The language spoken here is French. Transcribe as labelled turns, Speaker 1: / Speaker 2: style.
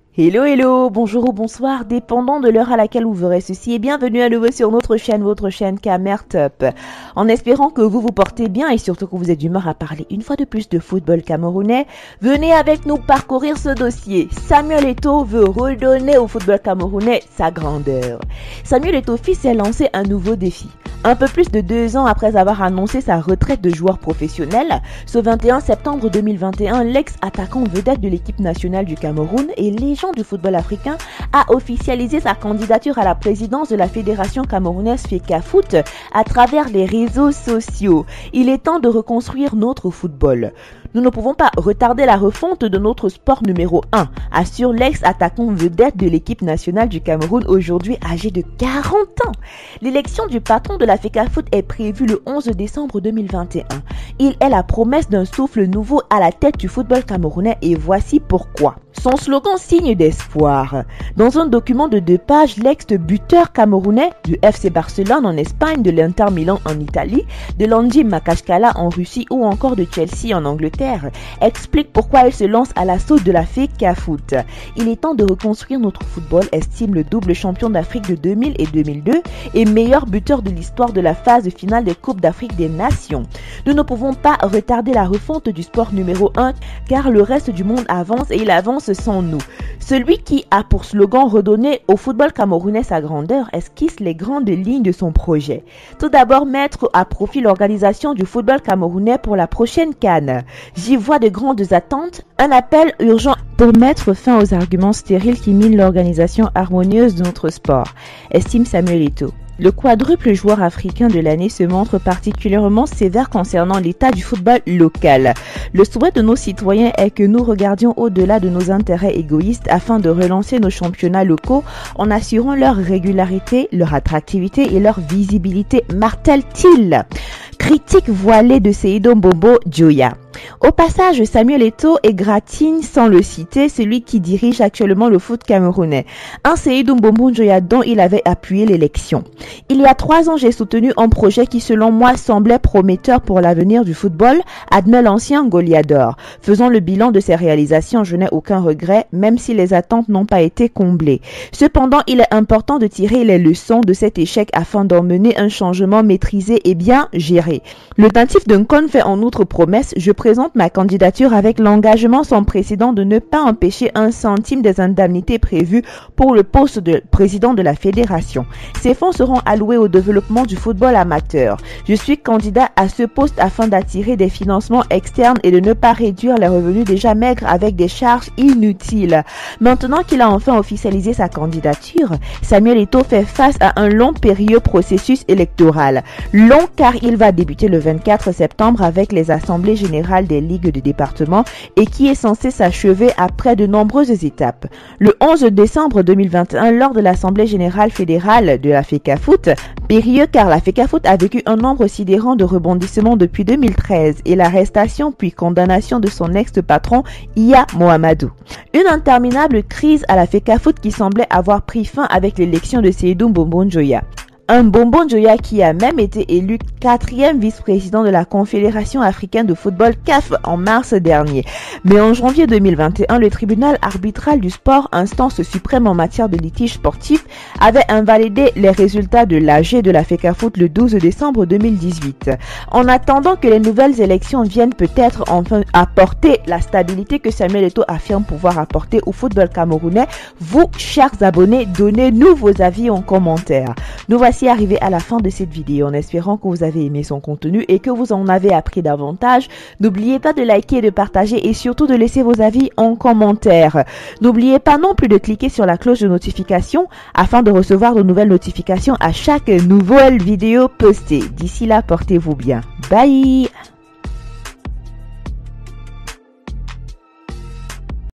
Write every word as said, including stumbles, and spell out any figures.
Speaker 1: Hello hello, bonjour ou bonsoir, dépendant de l'heure à laquelle vous verrez ceci et bienvenue à nouveau sur notre chaîne, votre chaîne Camertop. En espérant que vous vous portez bien et surtout que vous êtes d'humeur à parler une fois de plus de football camerounais, venez avec nous parcourir ce dossier. Samuel Eto'o veut redonner au football camerounais sa grandeur. Samuel Eto'o s'est lancé un nouveau défi. Un peu plus de deux ans après avoir annoncé sa retraite de joueur professionnel, ce vingt et un septembre deux mille vingt et un, l'ex-attaquant vedette de l'équipe nationale du Cameroun et légende du football africain a officialisé sa candidature à la présidence de la fédération camerounaise FECAFOOT à travers les réseaux sociaux. Il est temps de reconstruire notre football. Nous ne pouvons pas retarder la refonte de notre sport numéro un, assure l'ex-attaquant vedette de l'équipe nationale du Cameroun, aujourd'hui âgé de quarante ans. L'élection du patron de la FECAFOOT est prévue le onze décembre deux mille vingt et un. Il est la promesse d'un souffle nouveau à la tête du football camerounais et voici pourquoi. Son slogan signe d'espoir. Dans un document de deux pages, l'ex-buteur camerounais du F C Barcelone en Espagne, de l'Inter Milan en Italie, de l'Anji Makashkala en Russie ou encore de Chelsea en Angleterre explique pourquoi il se lance à l'assaut de la FECAFOOT. Il est temps de reconstruire notre football, estime le double champion d'Afrique de deux mille et deux mille deux et meilleur buteur de l'histoire de la phase finale des Coupes d'Afrique des Nations. Nous ne pouvons pas retarder la refonte du sport numéro un car le reste du monde avance et il avance sans nous. Celui qui a pour slogan redonner au football camerounais sa grandeur esquisse les grandes lignes de son projet. Tout d'abord, mettre à profit l'organisation du football camerounais pour la prochaine CAN. J'y vois de grandes attentes, un appel urgent pour mettre fin aux arguments stériles qui minent l'organisation harmonieuse de notre sport, estime Samuel Eto'o. Le quadruple joueur africain de l'année se montre particulièrement sévère concernant l'état du football local. Le souhait de nos citoyens est que nous regardions au-delà de nos intérêts égoïstes afin de relancer nos championnats locaux en assurant leur régularité, leur attractivité et leur visibilité, martèle-t-il. Critique voilée de Seydou Mbombo Dioya. Au passage, Samuel Eto'o égratigne, sans le citer, celui qui dirige actuellement le foot camerounais, un Seydou Mbombo Dioya dont il avait appuyé l'élection. Il y a trois ans, j'ai soutenu un projet qui, selon moi, semblait prometteur pour l'avenir du football, admet l'ancien Goliador. Faisant le bilan de ses réalisations, je n'ai aucun regret, même si les attentes n'ont pas été comblées. Cependant, il est important de tirer les leçons de cet échec afin d'emmener un changement maîtrisé et bien géré. Le natif d'un con fait en outre promesse, je présente ma candidature avec l'engagement sans précédent de ne pas empêcher un centime des indemnités prévues pour le poste de président de la fédération. Ces fonds seront alloués au développement du football amateur. Je suis candidat à ce poste afin d'attirer des financements externes et de ne pas réduire les revenus déjà maigres avec des charges inutiles. Maintenant qu'il a enfin officialisé sa candidature, Samuel Eto'o fait face à un long périlleux processus électoral. Long car il va débuter le vingt-quatre septembre avec les assemblées générales des ligues de département et qui est censé s'achever après de nombreuses étapes. Le onze décembre deux mille vingt et un, lors de l'assemblée générale fédérale de la FECAFOOT, périlleux car la FECAFOOT a vécu un nombre sidérant de rebondissements depuis deux mille treize et l'arrestation puis condamnation de son ex-patron Iya Mohamedou. Une interminable crise à la FECAFOOT qui semblait avoir pris fin avec l'élection de Seydou Mbombo Dioya. Un Mbombo Dioya qui a même été élu quatrième vice-président de la Confédération africaine de football C A F en mars dernier. Mais en janvier deux mille vingt et un, le tribunal arbitral du sport, instance suprême en matière de litige sportif, avait invalidé les résultats de l'A G de la FECAFOOT le douze décembre deux mille dix-huit. En attendant que les nouvelles élections viennent peut-être enfin apporter la stabilité que Samuel Eto'o affirme pouvoir apporter au football camerounais, vous, chers abonnés, donnez-nous vos avis en commentaire. Nous voici arrivé à la fin de cette vidéo en espérant que vous avez aimé son contenu et que vous en avez appris davantage. N'oubliez pas de liker, de partager et surtout de laisser vos avis en commentaire. N'oubliez pas non plus de cliquer sur la cloche de notification afin de recevoir de nouvelles notifications à chaque nouvelle vidéo postée. D'ici là, portez-vous bien. Bye!